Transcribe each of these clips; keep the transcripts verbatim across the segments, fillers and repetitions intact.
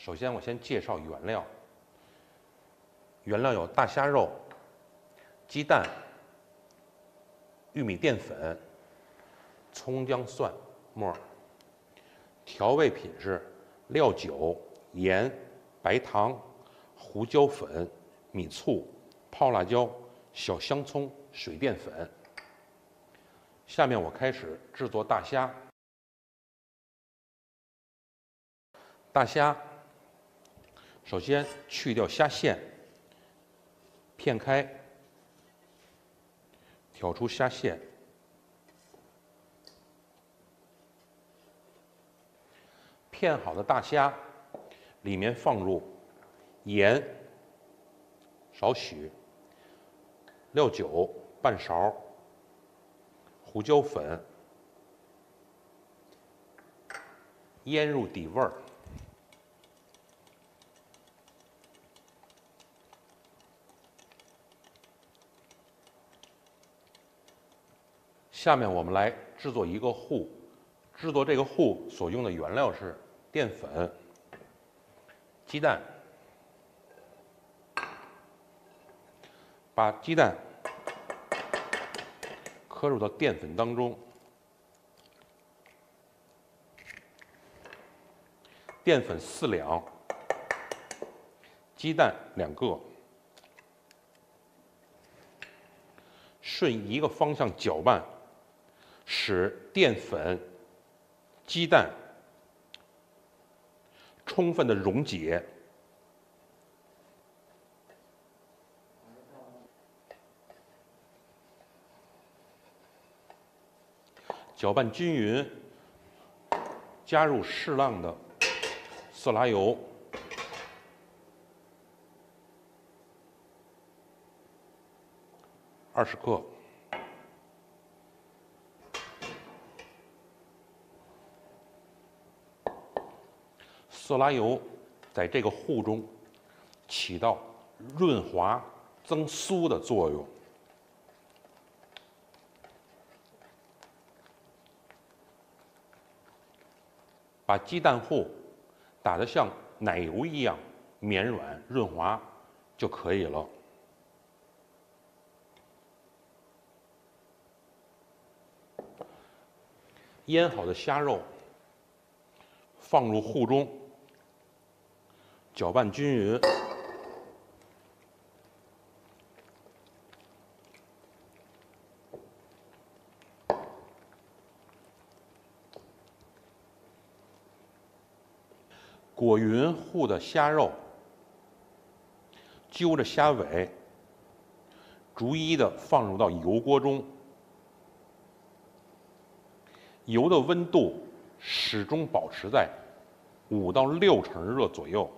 首先，我先介绍原料。原料有大虾肉、鸡蛋、玉米淀粉、葱姜蒜末。调味品是料酒、盐、白糖、胡椒粉、米醋、泡辣椒、小香葱、水淀粉。下面我开始制作大虾。大虾，首先去掉虾线，片开，挑出虾线，片好的大虾里面放入盐少许，料酒半勺，胡椒粉，腌入底味儿。下面我们来制作一个糊。制作这个糊所用的原料是淀粉、鸡蛋。把鸡蛋磕入到淀粉当中，淀粉四两，鸡蛋两个，顺一个方向搅拌，使淀粉、鸡蛋充分的溶解。搅拌均匀，加入适量的色拉油，二十克。色拉油在这个糊中起到润滑、增酥的作用。把鸡蛋糊打得像奶油一样绵软润滑就可以了。腌好的虾肉放入糊中，搅拌均匀。裹匀糊的虾肉，揪着虾尾，逐一的放入到油锅中。油的温度始终保持在五到六成热左右。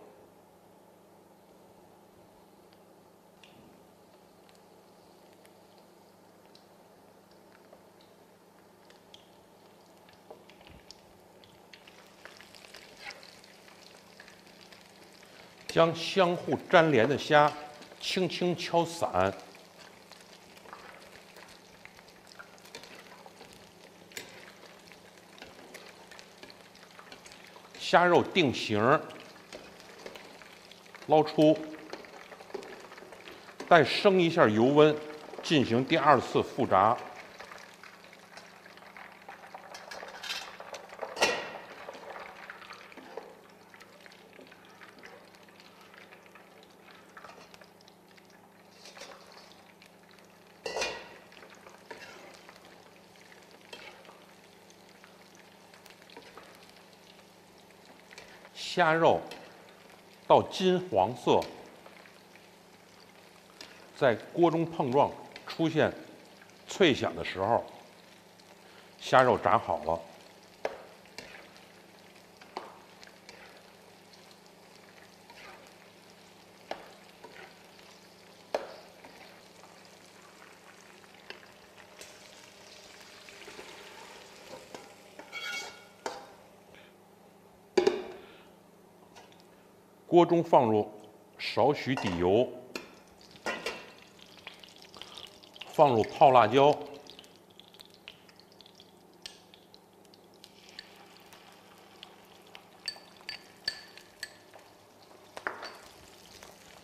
将相互粘连的虾轻轻敲散，虾肉定型，捞出，再升一下油温，进行第二次复炸。虾肉到金黄色，在锅中碰撞出现脆响的时候，虾肉炸好了。锅中放入少许底油，放入泡辣椒，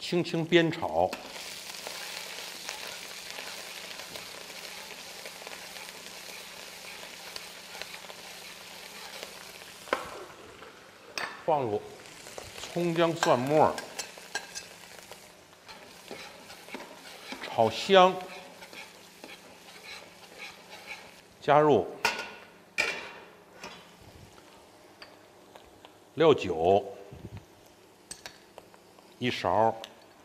轻轻煸炒，放入葱姜蒜末，炒香，加入料酒一勺，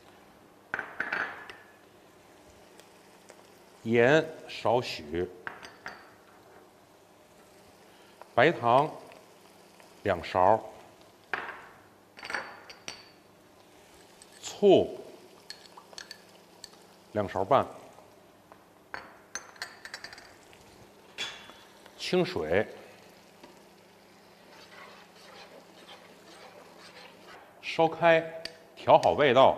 盐少许，白糖两勺，醋两勺半，清水，烧开，调好味道，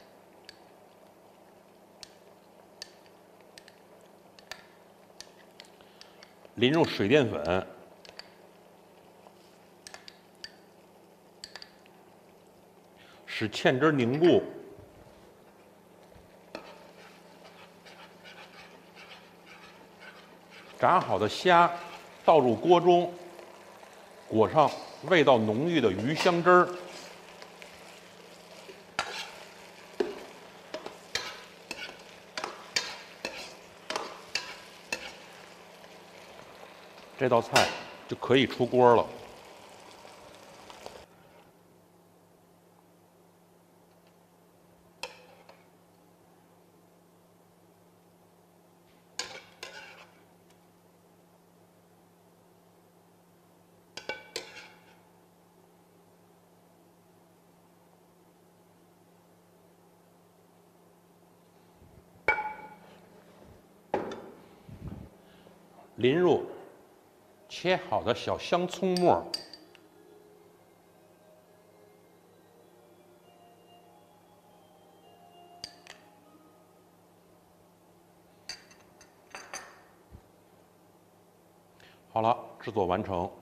淋入水淀粉，使芡汁凝固，炸好的虾倒入锅中，裹上味道浓郁的鱼香汁儿。这道菜就可以出锅了。淋入切好的小香葱末，好了，制作完成。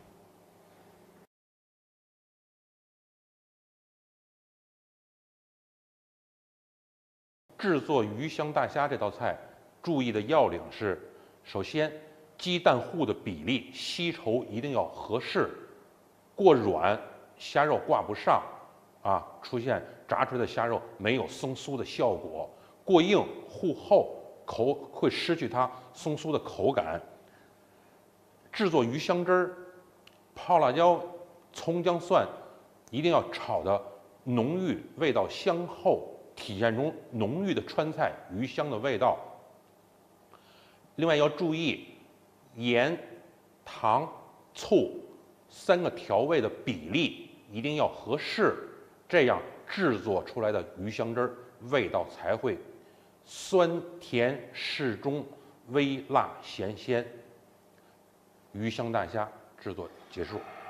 制作鱼香大虾这道菜，注意的要领是：首先，鸡蛋糊的比例稀稠一定要合适，过软虾肉挂不上，啊，出现炸出来的虾肉没有松酥的效果；过硬糊厚，口会失去它松酥的口感。制作鱼香汁儿，泡辣椒、葱姜蒜一定要炒的浓郁，味道香厚，体现出浓郁的川菜鱼香的味道。另外要注意，盐、糖、醋三个调味的比例一定要合适，这样制作出来的鱼香汁儿味道才会酸甜适中，微辣咸鲜。鱼香大虾制作结束。